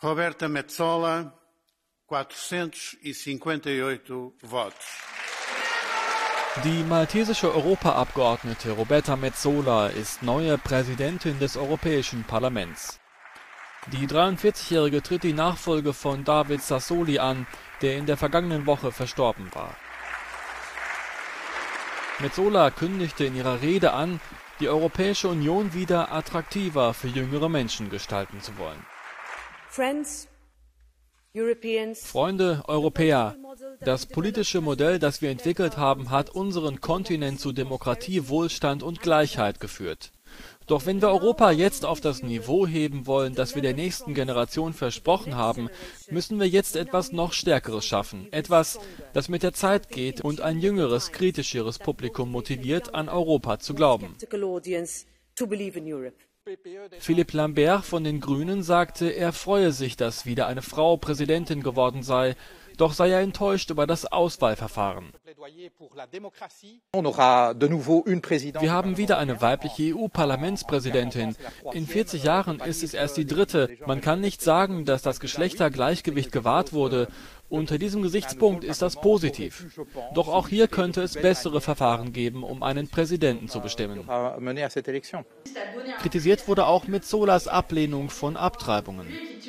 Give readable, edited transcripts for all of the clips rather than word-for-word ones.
Roberta Metsola, 458 votos. Die maltesische Europaabgeordnete Roberta Metsola ist neue Präsidentin des Europäischen Parlaments. Die 43-Jährige tritt die Nachfolge von David Sassoli an, der in der vergangenen Woche verstorben war. Metsola kündigte in ihrer Rede an, die Europäische Union wieder attraktiver für jüngere Menschen gestalten zu wollen. Freunde, Europäer, das politische Modell, das wir entwickelt haben, hat unseren Kontinent zu Demokratie, Wohlstand und Gleichheit geführt. Doch wenn wir Europa jetzt auf das Niveau heben wollen, das wir der nächsten Generation versprochen haben, müssen wir jetzt etwas noch Stärkeres schaffen. Etwas, das mit der Zeit geht und ein jüngeres, kritischeres Publikum motiviert, an Europa zu glauben. Philippe Lamberts von den Grünen sagte, er freue sich, dass wieder eine Frau Präsidentin geworden sei, doch sei er enttäuscht über das Auswahlverfahren. Wir haben wieder eine weibliche EU-Parlamentspräsidentin. In 40 Jahren ist es erst die dritte. Man kann nicht sagen, dass das Geschlechtergleichgewicht gewahrt wurde. Unter diesem Gesichtspunkt ist das positiv. Doch auch hier könnte es bessere Verfahren geben, um einen Präsidenten zu bestimmen. Kritisiert wurde auch Metsolas Ablehnung von Abtreibungen.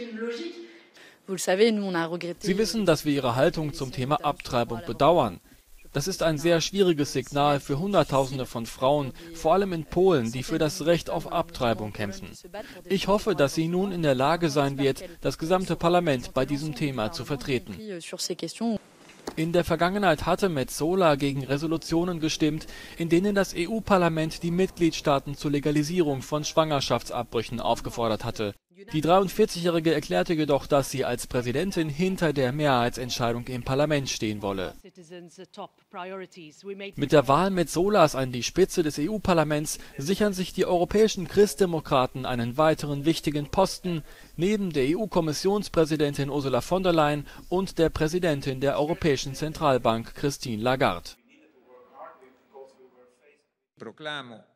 Sie wissen, dass wir Ihre Haltung zum Thema Abtreibung bedauern. Das ist ein sehr schwieriges Signal für Hunderttausende von Frauen, vor allem in Polen, die für das Recht auf Abtreibung kämpfen. Ich hoffe, dass sie nun in der Lage sein wird, das gesamte Parlament bei diesem Thema zu vertreten. In der Vergangenheit hatte Metsola gegen Resolutionen gestimmt, in denen das EU-Parlament die Mitgliedstaaten zur Legalisierung von Schwangerschaftsabbrüchen aufgefordert hatte. Die 43-Jährige erklärte jedoch, dass sie als Präsidentin hinter der Mehrheitsentscheidung im Parlament stehen wolle. Mit der Wahl Metsolas an die Spitze des EU-Parlaments sichern sich die europäischen Christdemokraten einen weiteren wichtigen Posten neben der EU-Kommissionspräsidentin Ursula von der Leyen und der Präsidentin der Europäischen Zentralbank Christine Lagarde.